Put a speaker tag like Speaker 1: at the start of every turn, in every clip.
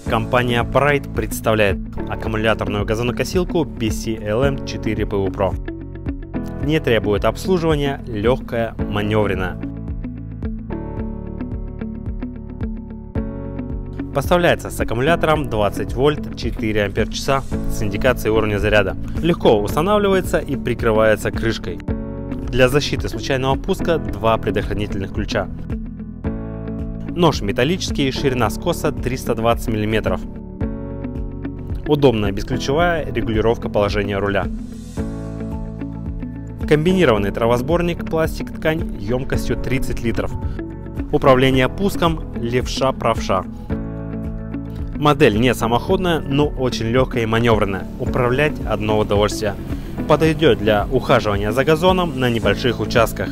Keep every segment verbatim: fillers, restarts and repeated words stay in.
Speaker 1: Компания Pride представляет аккумуляторную газонокосилку би си эл эм четыре пи ю Pro. Не требует обслуживания, легкая, маневренная. Поставляется с аккумулятором двадцать вольт, четыре ампер-часа с индикацией уровня заряда. Легко устанавливается и прикрывается крышкой. Для защиты случайного пуска два предохранительных ключа. Нож металлический, ширина скоса триста двадцать миллиметров. Удобная бесключевая регулировка положения руля. Комбинированный травосборник пластик-ткань емкостью тридцать литров. Управление пуском левша-правша. Модель не самоходная, но очень легкая и маневренная. Управлять одно удовольствие. Подойдет для ухаживания за газоном на небольших участках.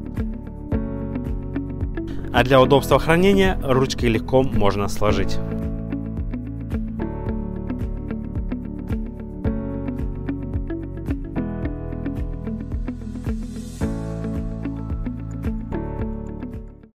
Speaker 1: А для удобства хранения ручкой легко можно сложить.